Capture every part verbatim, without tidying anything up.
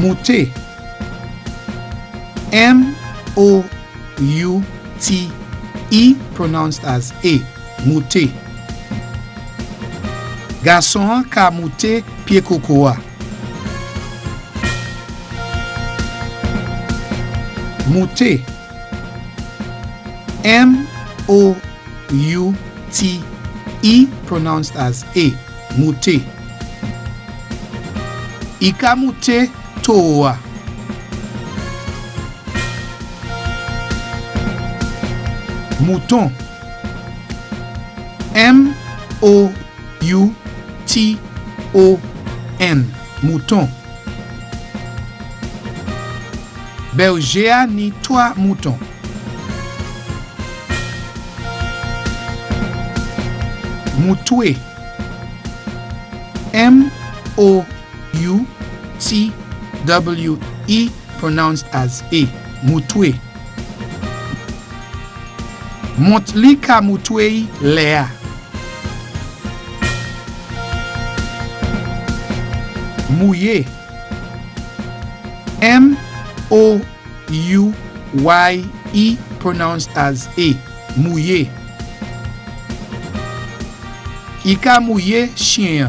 Mouyé. M O U T E pronounced as A. Mouyé. Garçon ka moute pied cocoa. Mouyé. M O U T E pronounced as A. Mouyé. Ika moute toa. Mouton. M O U T O N. Mouton. Berger a ni trois moutons. Moutoué. M O U T W E pronounced as A. Moutoué. Montli ka moutoué Léa. Mouyé. M O U Y E pronounced as A. Mouyé. Ika mouillé chien.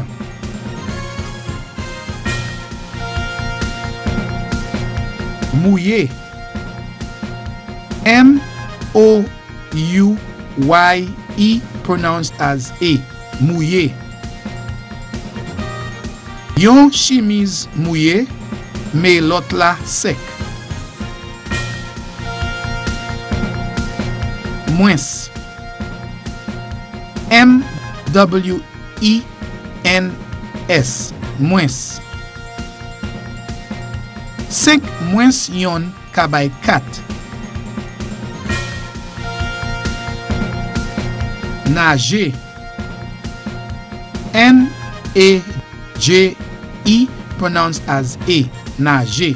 Mouyé. M O U Y E pronounced as A. Mouyé. Yon chemise mouillé, mais l'autre là sec. Moins. M W E N S. Moins. Cinq moins yon kabay quatre. Nager. N A J E pronounced as A. Nager.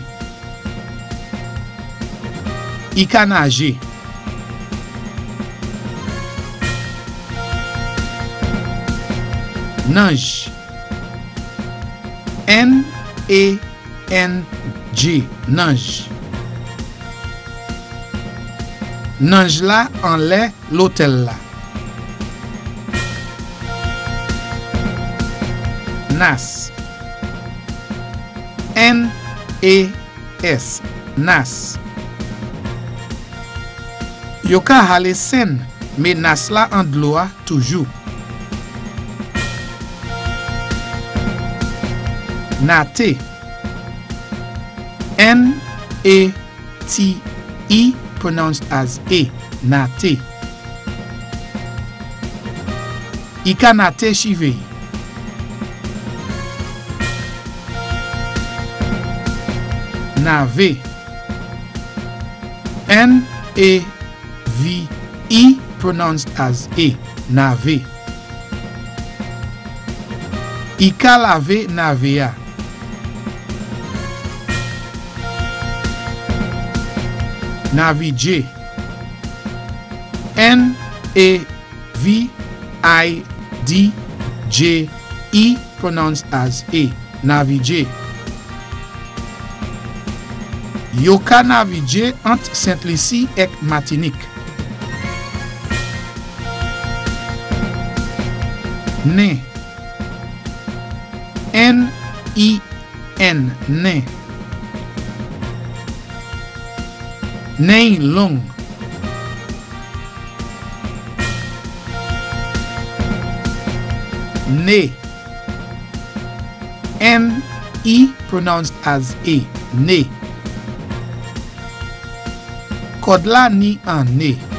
Ika nager. Nange. N A N G. Nange. Nange la en lait l'hôtel là. Nas. N A S. Nas. Yo ka hale sen, mais nas la en dloa toujours. Naté. N A T E pronounced as A. Naté. Ika naté chive. Navé. N A V E pronounced as A. Navé. Ika lave navea. Navige. N A V I D J E pronounced as A. Navige. Yo ka navige entre Saint-Lucie et Martinique. Né. N E N. Né. Né long. Né. N E pronounced as A. Né. Kodla ni an né.